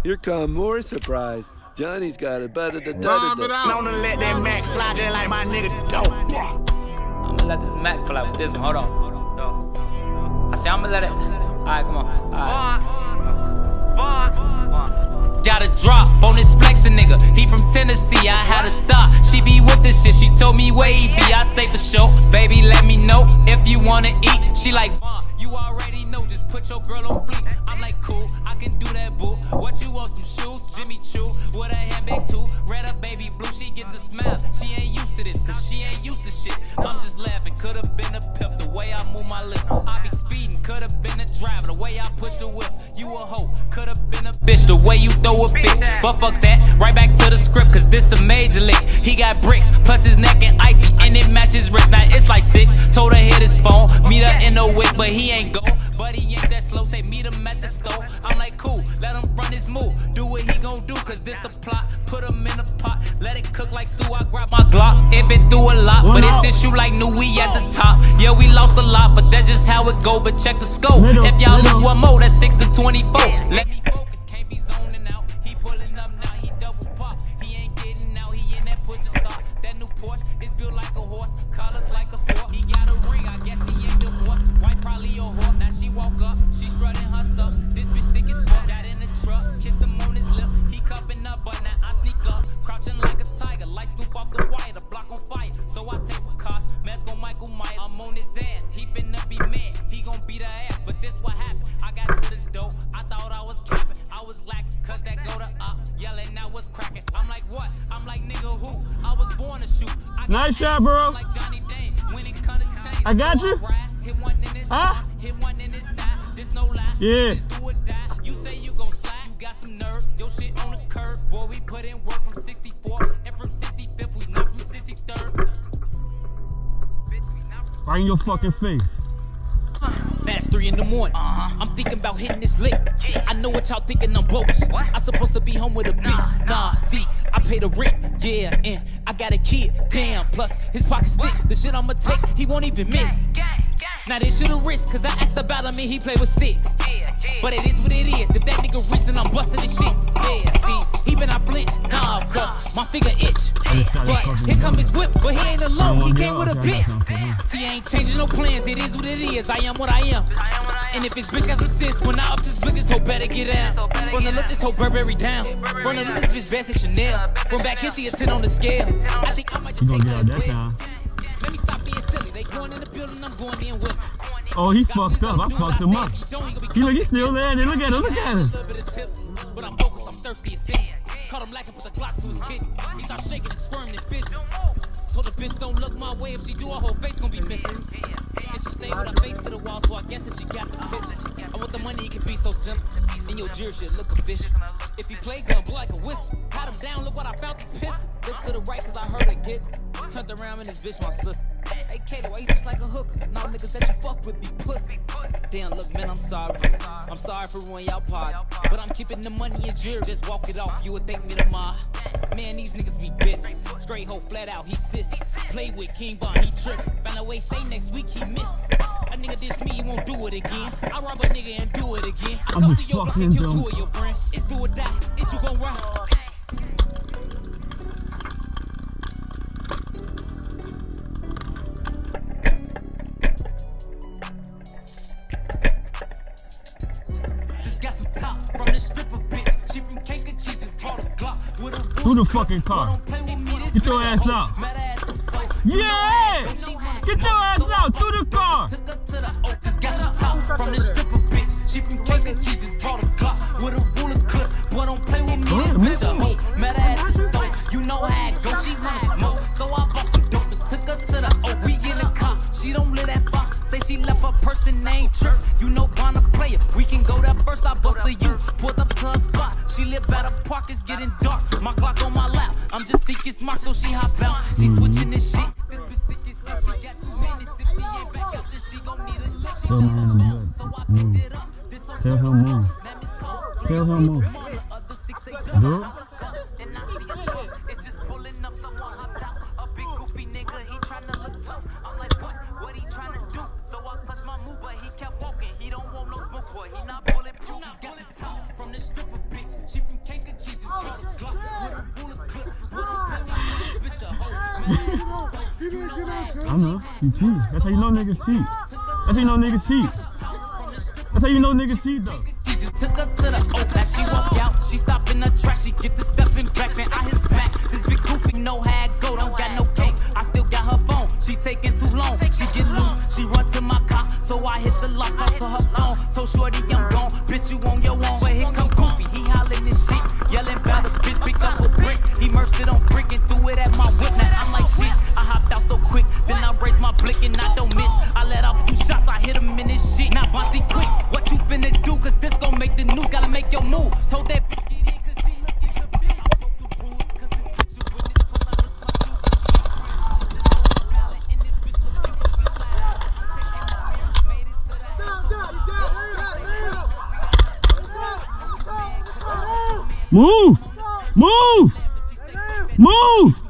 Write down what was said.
Here come more surprise. Johnny's got a better da I'm gonna let that Mac fly just like my nigga dope. I'm gonna let this Mac fly with this one. Hold on. I say I'm gonna let it. Alright, come on. Alright. Got a drop on this flexin' nigga. He from Tennessee. I had a thought she be with this shit. She told me where he be. I say for sure. Baby, let me know if you wanna eat. She like, you already know. Just put your girl on fleek. I'm like, cool. I can do that, boo. What you want? Some shoes? Jimmy Choo with a handbag too. Red up, baby blue. She get the smell. She ain't used to this, cause she ain't used to shit. I'm just laughing. Could've been a pimp the way I move my lip. I be speeding. Could've been a driver the way I push the whip. You a hoe. Could've been a bitch the way you throw a fit. But fuck that. Right back to the script, cause this a major lick. He got bricks, plus his neck and icy, and it matches wrist. Now it's like 6. Told her hit his phone. Meet her in the wick, but he ain't go. But he ain't that slow. Say meet him at the store. I'm like, cool. Let him run his move. Do what he gon' do, cause this the plot. Put him in a pot. Let it cook like stew. I grab my Glock. It been through a lot, but it's this shoe like new. We at the top. Yeah, we lost a lot, but that's just how it go. But check the scope. If y'all lose one more, that's 6 to 24. Let me focus. Can't be zoning out. He pulling up now. He double pop. He ain't getting out. He in that push to start. That new Porsche is built like a horse. Colors like a fork. He got a ring. I guess he ain't divorced. Wife probably a whore. Now she woke up. She strutting her stuff. This bitch thick as fuck. Got in the truck. Kissed him on his lip. He cupping up, but now I sneak up. Crouching like a tiger. Light Snoop off the wire. The block on fire. So I take a cosh. Mask on Michael Myers. I'm on his ass. He finna be mad. He gon' beat her ass. But this what happened. I got to the door. I thought I was capping. I was lacking. Cause that go to up. Yelling now was cracking. I'm like, what? I'm like, nigga, who? I was born to shoot. Nice shot, bro. Like Johnny Dane. When it come to change, I got you. Hit one in his arm, hit one in his thigh. This no lie. Yeah. Just do or die. You say you gon' slide. You got some nerve. Your shit on the curb. Boy, we put in work from 64 and from 65th. We not from 63rd. Right in your fucking face. Now it's 3 in the morning. I'm thinking about hitting this lick. I know what y'all thinking, I'm bogus. I supposed to be home with a bitch. Nah, see, I pay the rent. Yeah, and I got a kid. Damn, plus his pocket's thick. The shit I'ma take, he won't even miss. Now this shit a risk, cause I asked about him and he play with sticks. But it is what it is. If that nigga rich, then I'm busting this shit. Yeah, see, even I flinch. Nah, cause my finger itch. But here come his whip, but he ain't alone. He came with a bitch. See, I ain't changing no plans. It is what it is. I am what I am. And if his bitch got some sense, when I up this blick, this hoe better get down. Run to look this hoe Burberry down. Run to look this bitch best at Chanel. From back here, she a 10 on the scale. I think I might just take her as well. Let me stop being silly. They going in the building, I'm going in with them. Oh, he fucked up. I fucked him up. He's still there. Look at him. Look at him. But I'm focused, I'm thirsty as sin. Caught him lacking, put the Glock to his kidney. He started shaking and squirming and fidgeting. Told the bitch don't look my way. If she do, her whole face gonna be missing. And she stayed with her face to the wall, so I guess that she got the picture. I want the money, it can be so simple. And your jury shit look official. If he play gun, blow like a whistle. Pat him down, look what I found, this pistol. Look to the right, cause I heard her giggle. Turned around and this bitch my sister. Hey Kato, why you just like a hooker? Nah, niggas that you fuck with be pussy. Damn, look, man, I'm sorry. I'm sorry for ruining y'all party. But I'm keeping the money in jury. Just walk it off, you would thank me tomorrow. Man, these niggas be bitches. Straight hoe, flat out, he sissy. Play with King Bond, he trippin'. Found a way, stay next week, he missing. A nigga diss me, he won't do it again. I rob a nigga and do it again. I come to your block and kill 2 of your friends. It's do or die, it's you gon' ride. From the stripper bitch, she from Kankakee, just brought a Glock with a Through the fucking car. Get your ass out. Yeah! Get your ass out through the car. Just got some top from the stripper bitch, she from Kankakee, just brought a Glock with a ruler clip. Boy, don't play with me, this bitch a hoe. Met her at the store, you know how it go. She wanna smoke, so I bought some dope and took her to the O. We in the car, she don't live that far. Say she left her person named Chirp. You know Bonner player. We can go there first. I busted you. Pulled up to her spot. She live at a park. It's getting dark. My Glock on my lap. I'm just thinking smart, so she hop out. She switching this shit. This bitch thinking shit. She got too many. If she ain't back out, then she gon' need a lick. She gon' so I picked it up. This whole Tell her move. Tell her move. Do it. And I see a truck. It's just pulling up. Someone hopped out. A big goofy nigga. He tryna look tough. I'm like, what? What he tryna do? So I clutched my move, but he kept walking. He don't want no smoke, boy. He not bulletproof. He's got some top from the stripper bitch. She from I know, you cheat. That's how you know niggas cheat. That's how you know niggas cheat. That's how you know niggas cheat though. She just took her to the O. Now she walk out, she stop in the track, she get the stepping back, man. I hit smack. This big goofy know how it go, don't got no cake. I still got her phone, she taking too long. She get loose, she run to my car, so I hit the lock, toss to her phone. So shorty, I'm gone, bitch, you on your own. But here come Goofy, he hollering this shit, yelling about a bitch, picked up a brick. He immersed it on brick and threw it at my whip. Now I'm like shit, I hopped out so quick, then I raised my blick and I don't miss. I let off 2 shots, I hit him in this shit. Now Bonte quick, what you finna do? Cause this gon' make the news, gotta make your move. Told that bitch get in cause she looking confused. I broke the rules cause this bitch you with this cause I just fuck you. Cause she ain't free, cause this hoe is smiling and this bitch look cute. So we slide out, I'm checking my mirrors, made it to the house. Move! Move! Move!